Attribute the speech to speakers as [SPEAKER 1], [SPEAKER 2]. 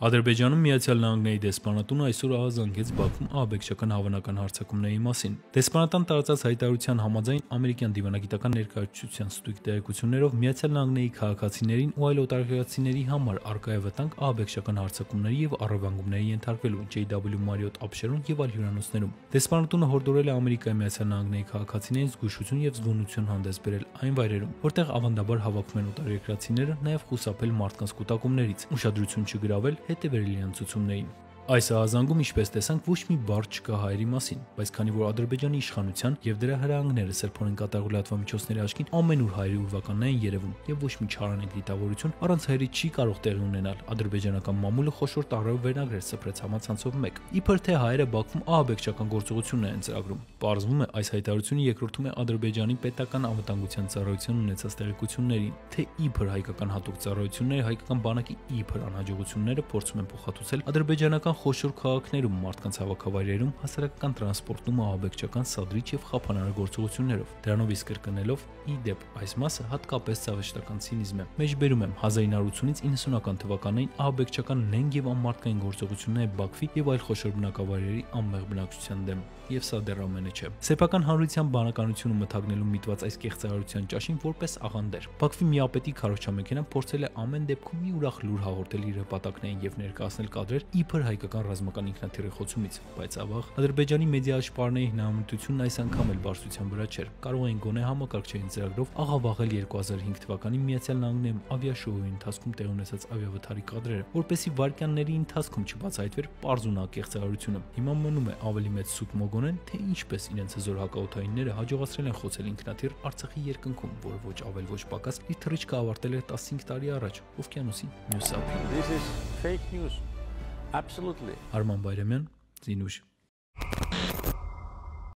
[SPEAKER 1] Ադրբեջանում Միացյալ Նահանգների դեսպանատունը այսօր ահազանգեց Բաքվում ահաբեկչական հավանական հարձակումների մասին։ Դեսպանատան տարածած հայտարարության համաձայն ամերիկյան դիվանագիտական ներկայացության ստույգ տեղեկություններով Միացյալ Նահանգների քաղաքացիներին ու այլ օտարերկրացիների համար առկա է վտանգ ահաբեկչական հարձակումների եւ առևանգումների ենթարկվելու JW Marriott ապշերուն եւ այլ հյուրանոցներում։ Դեսպանատունը հորդորել է Ամերիկայի Միացյալ Նահանգների քաղաքացիներին զգուշություն եւ զգոնություն հանդես բերել այն վայրերում, որտեղ ավանդաբար հավաքվում են օտարերկրացիները, նաեւ խուսափել մարդկանց կուտակումներից, ուշադրություն չգրավել հետևելիան ցուցումներին։ Այս ահազանգում, ինչպես տեսանք, ոչ մի բառ չկա հայերի մասին, բայց քանի որ Ադրբեջանի իշխանության եւ դրա հրահանգները սրբորեն կատարող լրատվամիջոցների աչքին ամենուր հայերի ուրվականն են երևում եւ ոչ մի չարանենգ դիտավորություն առանց հայերի չի կարող տեղի ունենալ, ադրբեջանական մամուլը խոշոր տառերով վերնագրեր սփռեց համացանցով 1, իբր թե հայերը Բաքվում ահաբեկչական գործողություններ են ծրագրում։ Պարզվում է, այս հայտարարությունը երկրորդում է Ադրբեջանի պետական անվտանգության ծառայության ունեցած տեղեկություններին, թե իբր հայկական հատուկ ծառայությունները հայկական բանակի իբր անհաջողությունները փորձում են փոխհատուցել ադրբեջանական խոշոր քաղաքներում, մարդկանց հավաքավայրերում, հասարակական տրանսպորտում ահաբեկչական սադրիչ եւ խափանար գործողություններով։ Դրանով իսկ կրկնելով ի դեպ այս մասը հատկապես ցավեշտական ցինիզմ է։ Մեջբերում եմ 1980-ից 90-ական թվականներին ահաբեկչական նենգ եւ անմարդկային գործողությունները Բաքվի եւ այլ խոշոր բնակավայրերի անմեղ բնակչության դեմ։ Եվ սա դեռ ամենը չէ։ Սեփական հանրության բանականությունը մթագնելու միտված այս կեղծարարության ճաշին որպես աղանդեր Բաքվի միապետի քարոզչամեքենան փորձել է ամեն դեպքում մի ուրախ լուր հաղորդել իր հպատակներին եւ ներկայացնել կադրեր իբր հայկական ռազմական ինքնաթիռի խոցումից, բայց ավաղ Ադրբեջանի մեդիա աշխարհների հնամտությունն այս անգամ էլ բարձրության վրա չէր։ Կարող էին գոնե համակարգչային ծրագրով աղավաղել 2005 թվականի Միացյալ Նահանգներում ավիաշոուի ընթացքում տեղ ունեցած ավիավթարի կադրերը, որպեսզի վայրկյանների ընթացքում չբացահայտվեր պարզունակ կեղծարարությունը։ Հիմա մնում է ավելի մեծ սուտ մոգոնեն, թե ինչպես իրենց հզոր հակաօդայինները հաջողացրել են խոցել ինքնաթիռ Արցախի երկնքում, որը ոչ ավել ոչ պակաս իր թռիչքը ավարտել էր 15 տարի առաջ օվկիանոսի մյուս ափին։
[SPEAKER 2] This is fake news. Absolutely.
[SPEAKER 1] Արման Բայրամյան, Զինուշ։